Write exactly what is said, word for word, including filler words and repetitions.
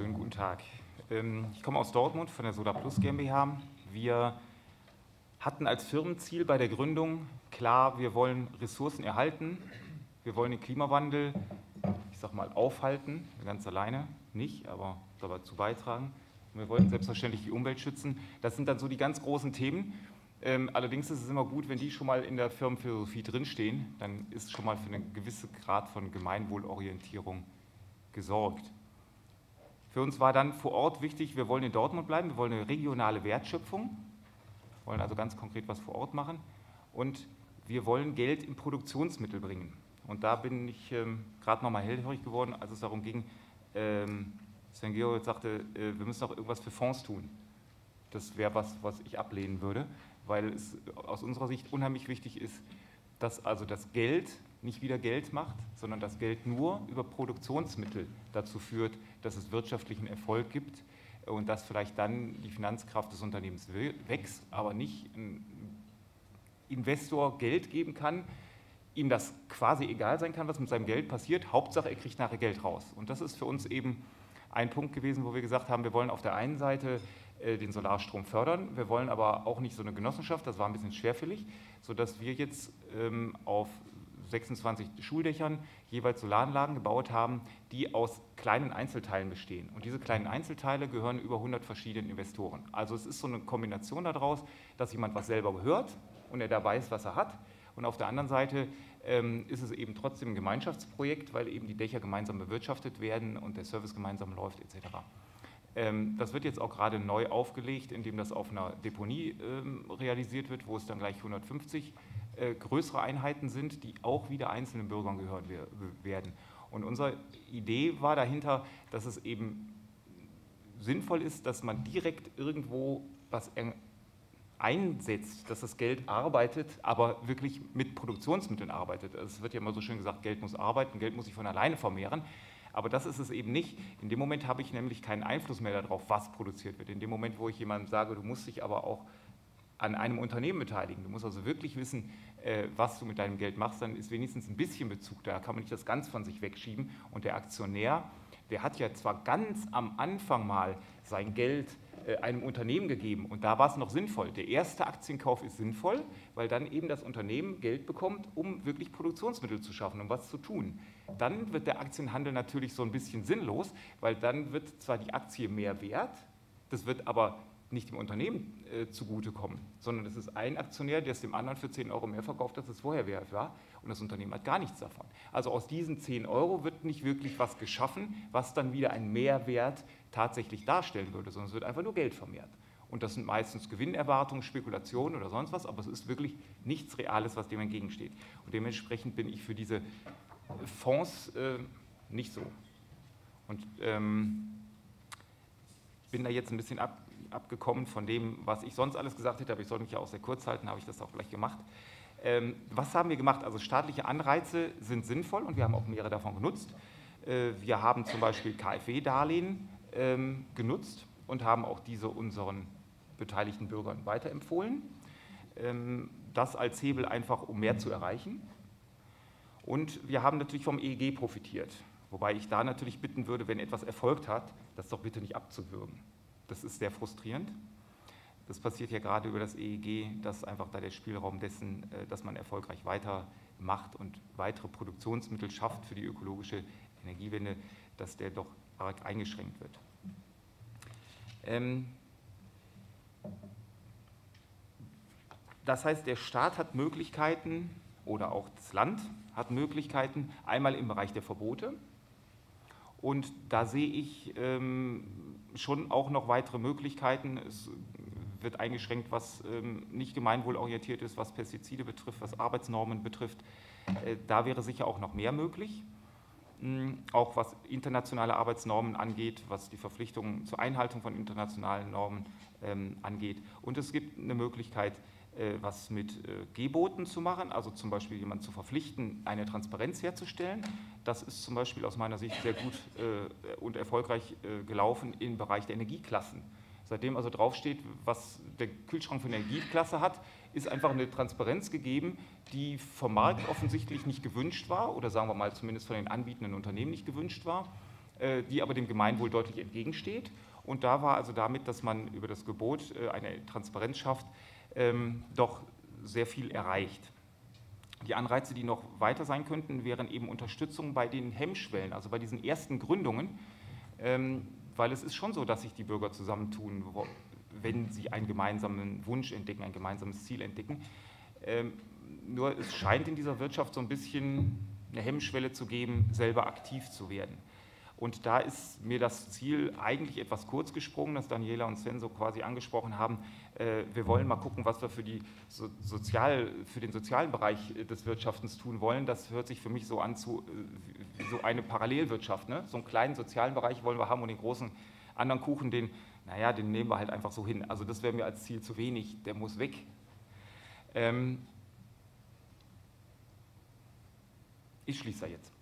Schönen guten Tag. Ich komme aus Dortmund von der Solarplus GmbH. Wir hatten als Firmenziel bei der Gründung klar, wir wollen Ressourcen erhalten, wir wollen den Klimawandel, ich sag mal, aufhalten, ganz alleine nicht, aber dazu beitragen. Und wir wollten selbstverständlich die Umwelt schützen. Das sind dann so die ganz großen Themen. Ähm, allerdings ist es immer gut, wenn die schon mal in der Firmenphilosophie drinstehen, dann ist schon mal für einen gewissen Grad von Gemeinwohlorientierung gesorgt. Für uns war dann vor Ort wichtig, wir wollen in Dortmund bleiben, wir wollen eine regionale Wertschöpfung, wollen also ganz konkret was vor Ort machen und wir wollen Geld in Produktionsmittel bringen. Und da bin ich ähm, gerade nochmal hellhörig geworden, als es darum ging, ähm, Sven Georg sagte, äh, wir müssen auch irgendwas für Fonds tun. Das wäre was, was ich ablehnen würde, weil es aus unserer Sicht unheimlich wichtig ist, dass also das Geld nicht wieder Geld macht, sondern das Geld nur über Produktionsmittel dazu führt, dass es wirtschaftlichen Erfolg gibt und dass vielleicht dann die Finanzkraft des Unternehmens wächst, aber nicht ein Investor Geld geben kann, ihm das quasi egal sein kann, was mit seinem Geld passiert. Hauptsache, er kriegt nachher Geld raus. Und das ist für uns eben ein Punkt gewesen, wo wir gesagt haben, wir wollen auf der einen Seite äh, den Solarstrom fördern, wir wollen aber auch nicht so eine Genossenschaft, das war ein bisschen schwerfällig, sodass wir jetzt ähm, auf sechsundzwanzig Schuldächern jeweils Solaranlagen gebaut haben, die aus kleinen Einzelteilen bestehen. Und diese kleinen Einzelteile gehören über hundert verschiedenen Investoren. Also es ist so eine Kombination daraus, dass jemand was selber gehört und er da weiß, was er hat. Und auf der anderen Seite ähm, ist es eben trotzdem ein Gemeinschaftsprojekt, weil eben die Dächer gemeinsam bewirtschaftet werden und der Service gemeinsam läuft et cetera. Ähm, das wird jetzt auch gerade neu aufgelegt, indem das auf einer Deponie ähm, realisiert wird, wo es dann gleich hundertfünfzig äh, größere Einheiten sind, die auch wieder einzelnen Bürgern gehören werden. Und unsere Idee war dahinter, dass es eben sinnvoll ist, dass man direkt irgendwo was einsetzt, dass das Geld arbeitet, aber wirklich mit Produktionsmitteln arbeitet. Es wird ja immer so schön gesagt, Geld muss arbeiten, Geld muss sich von alleine vermehren. Aber das ist es eben nicht. In dem Moment habe ich nämlich keinen Einfluss mehr darauf, was produziert wird. In dem Moment, wo ich jemandem sage, du musst dich aber auch an einem Unternehmen beteiligen, du musst also wirklich wissen, was du mit deinem Geld machst, dann ist wenigstens ein bisschen Bezug da, kann man nicht das ganz von sich wegschieben. Und der Aktionär, der hat ja zwar ganz am Anfang mal sein Geld einem Unternehmen gegeben und da war es noch sinnvoll. Der erste Aktienkauf ist sinnvoll, weil dann eben das Unternehmen Geld bekommt, um wirklich Produktionsmittel zu schaffen, um was zu tun. Dann wird der Aktienhandel natürlich so ein bisschen sinnlos, weil dann wird zwar die Aktie mehr wert, das wird aber nicht dem Unternehmen äh, zugutekommen, sondern es ist ein Aktionär, der es dem anderen für zehn Euro mehr verkauft, als es vorher wert war und das Unternehmen hat gar nichts davon. Also aus diesen zehn Euro wird nicht wirklich was geschaffen, was dann wieder einen Mehrwert tatsächlich darstellen würde, sondern es wird einfach nur Geld vermehrt. Und das sind meistens Gewinnerwartungen, Spekulationen oder sonst was, aber es ist wirklich nichts Reales, was dem entgegensteht. Und dementsprechend bin ich für diese Fonds äh, nicht so. Und ähm, bin da jetzt ein bisschen ab, abgekommen von dem, was ich sonst alles gesagt hätte, aber ich soll mich ja auch sehr kurz halten, habe ich das auch gleich gemacht. Ähm, was haben wir gemacht? Also staatliche Anreize sind sinnvoll und wir haben auch mehrere davon genutzt. Äh, wir haben zum Beispiel K f W-Darlehen ähm, genutzt und haben auch diese unseren beteiligten Bürgern weiterempfohlen. Ähm, das als Hebel einfach, um mehr zu erreichen. Und wir haben natürlich vom E E G profitiert, wobei ich da natürlich bitten würde, wenn etwas erfolgt hat, das doch bitte nicht abzuwürgen. Das ist sehr frustrierend. Das passiert ja gerade über das E E G, dass einfach da der Spielraum dessen, dass man erfolgreich weitermacht und weitere Produktionsmittel schafft für die ökologische Energiewende, dass der doch arg eingeschränkt wird. Ähm das heißt, der Staat hat Möglichkeiten, oder auch das Land hat Möglichkeiten, einmal im Bereich der Verbote. Und da sehe ich ähm, schon auch noch weitere Möglichkeiten. Es wird eingeschränkt, was ähm, nicht gemeinwohlorientiert ist, was Pestizide betrifft, was Arbeitsnormen betrifft. Äh, da wäre sicher auch noch mehr möglich. Ähm, auch was internationale Arbeitsnormen angeht, was die Verpflichtungen zur Einhaltung von internationalen Normen ähm, angeht. Und es gibt eine Möglichkeit, was mit Geboten zu machen, also zum Beispiel jemanden zu verpflichten, eine Transparenz herzustellen. Das ist zum Beispiel aus meiner Sicht sehr gut und erfolgreich gelaufen im Bereich der Energieklassen. Seitdem also draufsteht, was der Kühlschrank für eine Energieklasse hat, ist einfach eine Transparenz gegeben, die vom Markt offensichtlich nicht gewünscht war oder sagen wir mal zumindest von den anbietenden Unternehmen nicht gewünscht war. äh, die aber dem Gemeinwohl deutlich entgegensteht. Und da war also damit, dass man über das Gebot äh, eine Transparenz schafft, ähm, doch sehr viel erreicht. Die Anreize, die noch weiter sein könnten, wären eben Unterstützung bei den Hemmschwellen, also bei diesen ersten Gründungen, ähm, weil es ist schon so, dass sich die Bürger zusammentun, wenn sie einen gemeinsamen Wunsch entdecken, ein gemeinsames Ziel entdecken. Ähm, nur es scheint in dieser Wirtschaft so ein bisschen eine Hemmschwelle zu geben, selber aktiv zu werden. Und da ist mir das Ziel eigentlich etwas kurz gesprungen, das Daniela und Sven so quasi angesprochen haben. Äh, wir wollen mal gucken, was wir für, die so, sozial, für den sozialen Bereich des Wirtschaftens tun wollen. Das hört sich für mich so an zu äh, so eine Parallelwirtschaft. Ne? So einen kleinen sozialen Bereich wollen wir haben und den großen anderen Kuchen, den, naja, den nehmen wir halt einfach so hin. Also das wäre mir als Ziel zu wenig, der muss weg. Ähm ich schließe da jetzt.